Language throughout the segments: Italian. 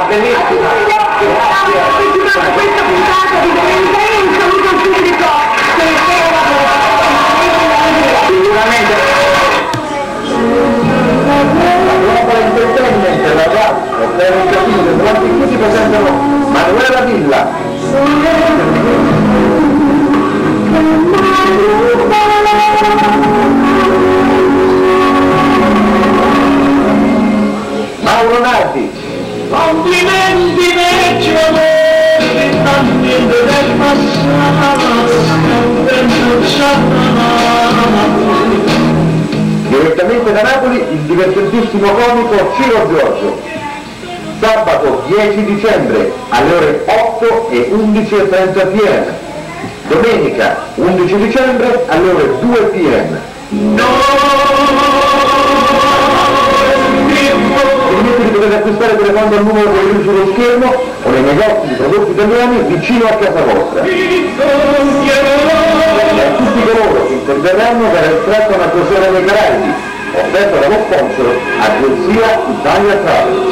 benissimo. Questa puntata di Domenica un saluto al pubblico Sicuramente. La intrattenimento, ragazzi, per il capito, durante cui si presentano Manuela Villa. Mauro Nardi. Complimenti vecchio amore, ambiente del passato, Direttamente da Napoli il divertentissimo comico Ciro Giorgio. Sabato 10 dicembre alle ore 8 e 11:30 p.m. Domenica 11 dicembre alle ore 2 p.m. Ricordi potete acquistare telefonando al numero che vedete sullo schermo o nei negozi di prodotti italiani vicino a casa vostra. E a tutti coloro che interverranno verrà estratto una crociera nei Caraibi, offerta dallo sponsor Agenzia Italia Travel.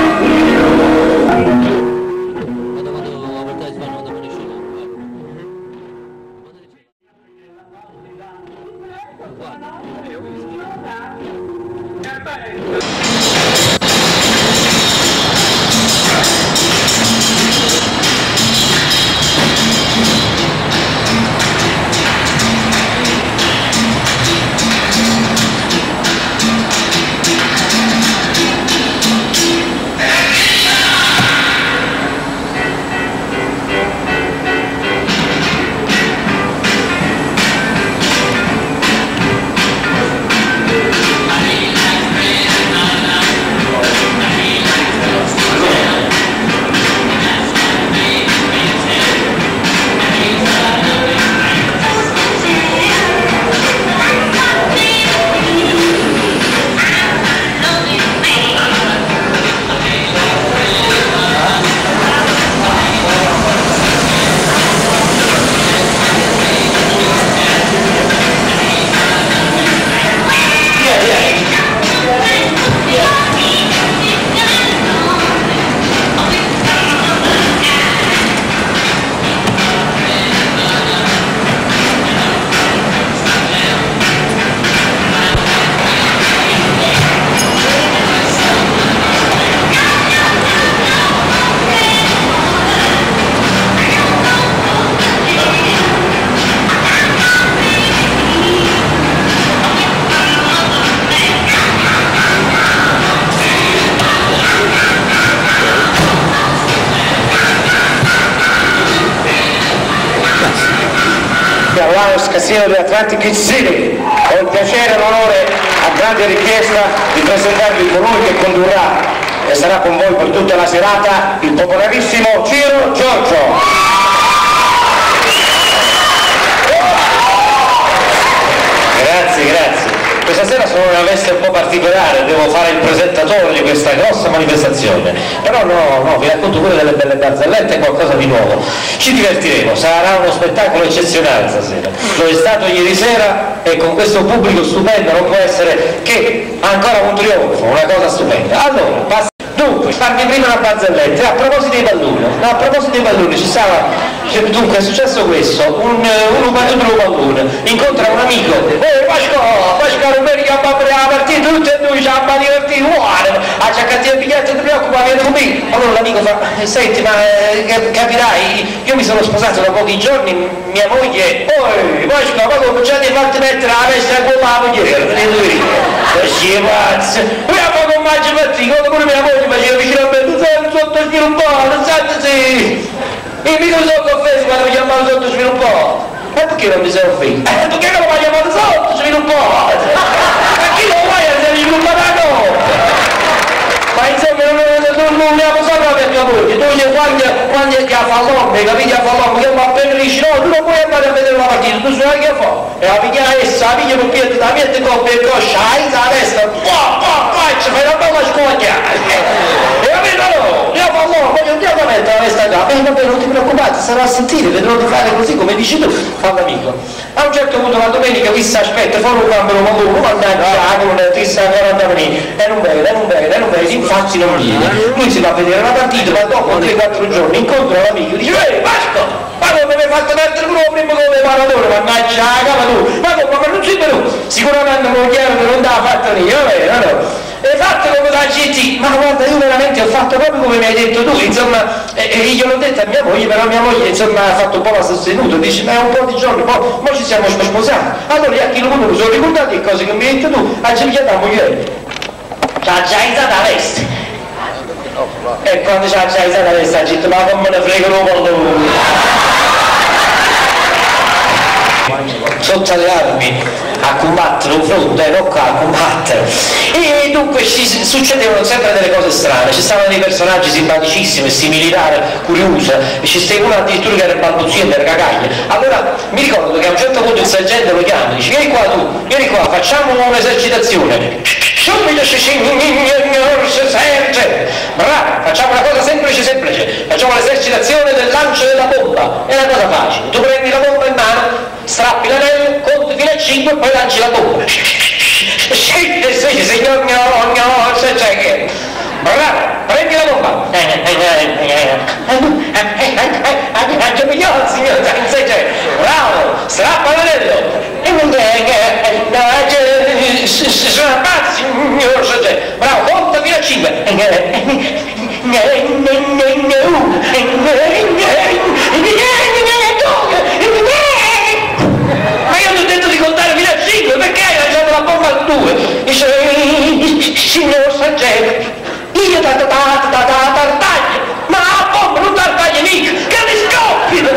Casino di Atlantic City. Ho il piacere e l'onore, a grande richiesta, di presentarvi colui che condurrà e sarà con voi per tutta la serata, il popolarissimo Ciro Giorgio. Grazie. Questa sera sono in una veste un po' particolare, devo fare il presentatore di questa grossa manifestazione, però no, vi racconto pure delle belle barzellette e qualcosa di nuovo. Ci divertiremo, sarà uno spettacolo eccezionale stasera. Lo è stato ieri sera e con questo pubblico stupendo non può essere che ancora un trionfo, una cosa stupenda. Allora, dunque, farvi prima una barzelletta. A proposito dei balloni, ci stava... Dunque è successo questo, un pallone incontra un amico, Pasquale Romero chiama per la partita, tutti e due ci hanno divertito, guarda, ha cercato il biglietto, ti preoccupa, vieni con me. Allora l'amico fa, senti, ma capirai, io mi sono sposato da pochi giorni, mia moglie, Pasquale, ma cominciate a farti mettere la veste con la mogliere, venite qui, così pazzo, ma con maggio partito, pure mia moglie faceva vicino a me, tu sei sotto sviluppato, non sai. E mi sono offeso quando mi chiamavo sotto sviluppato. E perché non mi sei offeso? Perché non mi hai chiamato sotto sviluppato? Ma chi lo vuoi essere sviluppato? Ma insomma non mi ha posato per mia moglie, tu quando è che ha fatto l'ombre, capite a fare l'ombre, che va bene dici no, tu non puoi andare a vedere la partita, tu sai che fa? E la piglia essa, la piglia un piede da mette coppia e coscia, la testa, ci fai una bella scoglia. E capito no? Io fa l'ombre, voglio andiamo a mettere la testa qua, vabbè non ti preoccupare, sarò a sentire, vedrò di fare così come dici tu, fa l'amico. A un certo punto la domenica chissà aspetta, fuori un cambio, ma come mannaggia, con chissà 40 minuti, e non vede, infatti non viene. Lui si va a vedere la partita, ma dopo 3-4 giorni incontra l'amico e dice Vasco, ma come mi hai fatto mettere proprio prima come paratore, mannaggia la capa tu, ma non sei venuto, sicuramente non chiaro che non te l'ha fatto io, no? E fatto come da GT, ma guarda io veramente ho fatto proprio come mi hai detto tu, insomma, io l'ho detto a mia moglie, però mia moglie insomma ha fatto un po' la sostenuta, dice ma è un po' di giorni, poi ci siamo sposati, allora a chilometro mi sono ricordato le cose che mi hai detto tu, a cerchiata la moglie, c'ha già iniziato a veste, e quando c'ha già iniziato a veste ha detto ma come ne frega un po' sotto le armi a combattere un fronte, non qua a combattere, e dunque succedevano sempre delle cose strane, ci stavano dei personaggi simpaticissimi, questi militari curiosi, e ci stava uno addirittura che era balbuziente, era cagaglia. Allora mi ricordo che a un certo punto il sergente lo chiama e dice vieni qua tu, vieni qua, facciamo un'esercitazione. Subito signor sergente, bravo, facciamo una cosa semplice, facciamo l'esercitazione del lancio della bomba, è una cosa facile, tu prendi la bomba in mano, strappi l'anello, conti fino a 5 e poi lanci la bomba. Sì, signor sergente, bravo, prendi la bomba. Signor sergente, bravo, strappa l'anello. Signor sergente, bravo, conta fino a 5. Ma io ti ho detto di contare fino a 5, perché hai lanciato la bomba al 2? Dice, signor sergente, io tartaglio, ma la bomba non tartaglia mica, che mi scoppi!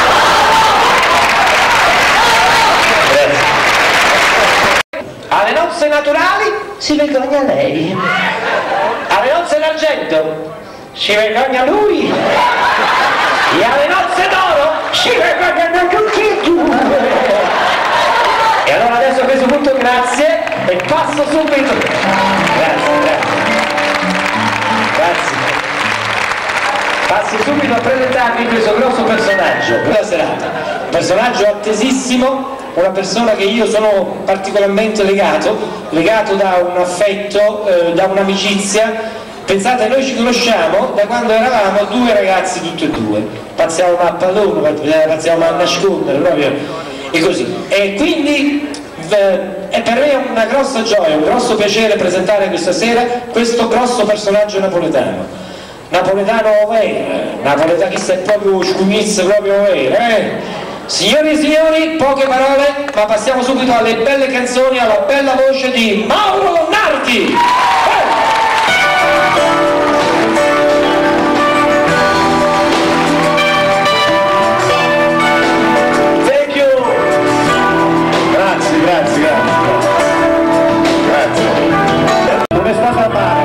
Alle nozze naturali si vergogna lei, alle nozze d'argento si vergogna lui, e alle nozze d'oro si vergognano tutti e due. E allora adesso a questo punto grazie e passo subito. Grazie. Passo subito a presentarvi questo grosso personaggio, quella serata. Un personaggio attesissimo, una persona che io sono particolarmente legato da un affetto, da un'amicizia. Pensate, noi ci conosciamo da quando eravamo due ragazzi tutti e due, passiamo a pallone, passiamo a nascondere proprio, e così. E quindi per me è una grossa gioia, un grosso piacere presentare questa sera questo grosso personaggio napoletano vero, napoletano che sei proprio scugnizzo proprio vero, Signori e signori, poche parole, ma passiamo subito alle belle canzoni, alla bella voce di Mauro Nardi. Thank you! Grazie. Non è stata male.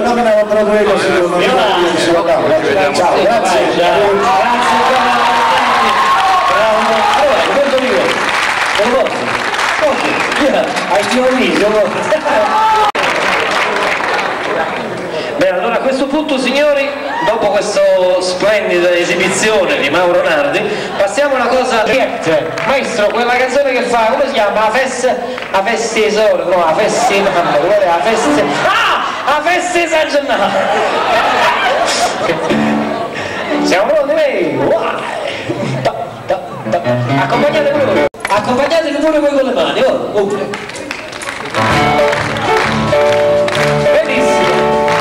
fenomeno Broadway così come ciao, grazie. Bene, allora a questo punto, signori, dopo questa splendida esibizione di Mauro Nardi, passiamo a una cosa. Maestro, quella canzone che fa, come si chiama? A feste tesoro, no, a feste mamma, a feste. A feste San Gennaro! Siamo pronti lei! Accompagnatevi pure voi con le mani, benissimo!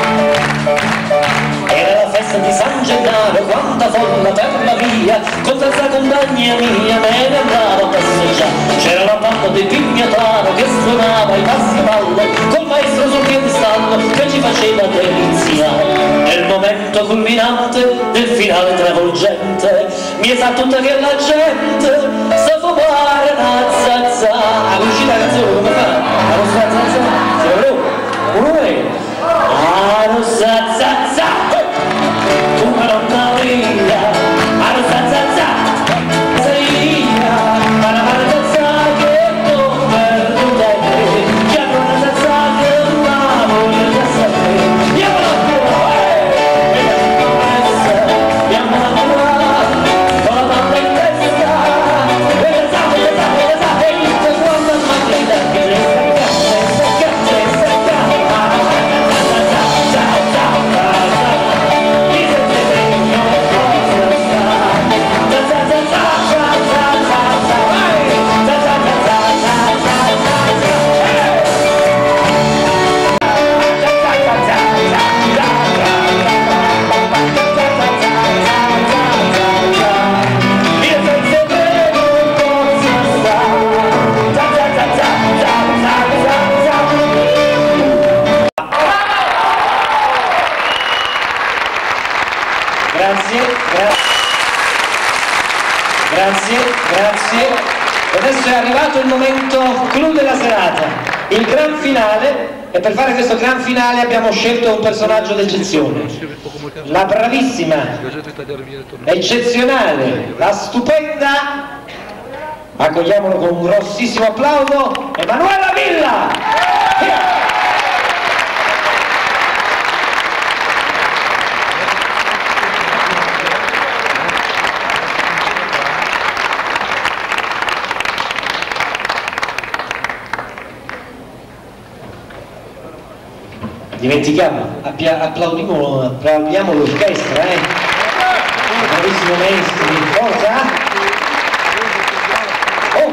Era la festa di San Gennaro, quanta folla per la via, con senza compagnia mia me ne andavo a passeggiare. C'era la banda di Pignataro che suonava i passi a ballo, col maestro sul piedistallo che ci faceva deliziare. Nel momento culminante del finale travolgente, mi sa tutta che la gente sa fumare la zazza. La uscita la canzone come fa? La nostra zazza? Uno è la nostra zazza, come non via, la nostra zazza, sei via, ma la zazza che non perdute, che hanno una zazza che non voglio sapere, io la Grazie. Adesso è arrivato il momento clou della serata, il gran finale, e per fare questo gran finale abbiamo scelto un personaggio d'eccezione, la bravissima, eccezionale, la stupenda, accogliamolo con un grossissimo applauso, Emanuela Villa! Dimentichiamo, applaudiamo l'orchestra, bravissimo maestri, forza! Oh!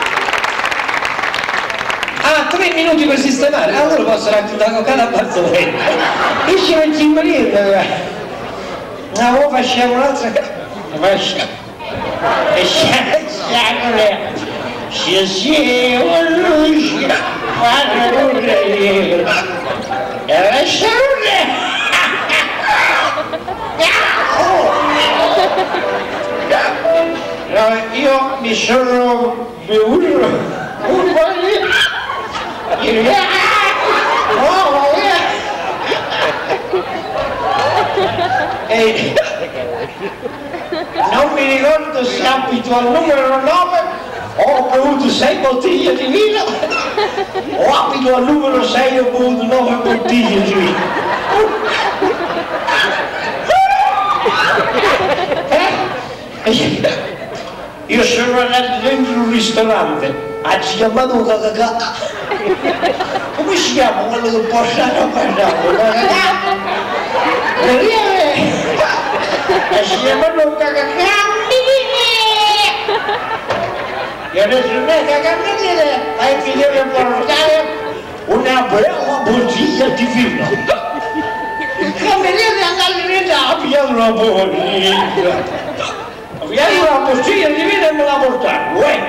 3 minuti per sistemare, allora posso raccontare cada barzelletta. E ci mettiamo lì, no, facciamo un'altra cosa. No, io mi sono bevuto un po' e non mi ricordo se abito al numero 9, ho bevuto 6 bottiglie di vino, o abito al numero 6 e ho bevuto 9 bottiglie di vino. Io sono andato dentro un ristorante, ha chiamato Cacacà. Come si chiama quello che può stare a mangiare? Si chiamano Cacacà. E adesso me Cacacà e mi deve portare una bella bottiglia di vino. Il cameriere è andato in a pigliare una bottiglia. Pigliare una bottiglia di vino e me la portare.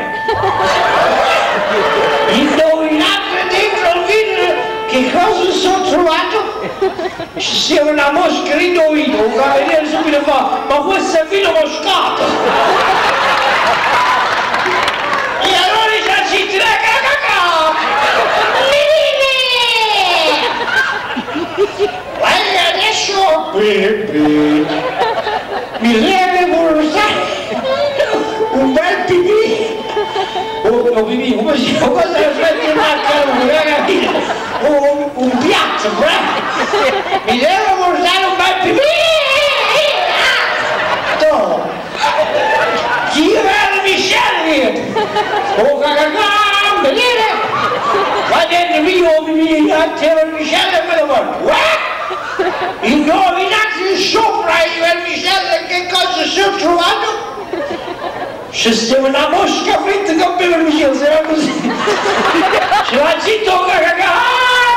Indovinate dentro il vino che cosa sono trovato? Ci sia una mosca di vino, un cameriere subito fa, ma questo è vino moscato! E allora si tira Cacacà! Peppe, mi deve portare un bel pipì, o pipì, come si chiama? Cosa aspetti un piatto, mi deve portare un bel pipì, chi era Michele? Oh cagacam, vedete? Va dentro mio, a te Michele me lo guardo. I nominati sopra il Michele che cosa si è trovato? C'è stata una mosca fritta con me Michele, sarà così. Ce l'ha zitto cagacam,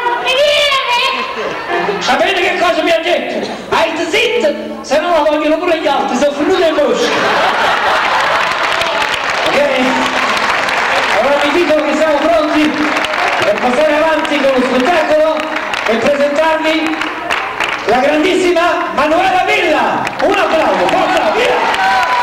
sapete che cosa mi ha detto? Hai zitto, se no la vogliono pure gli altri, sono finute le mosche. Ok? Allora vi dico che siamo pronti per passare avanti con lo spettacolo e presentarvi la grandissima Manuela Villa. Un applauso, forza, via!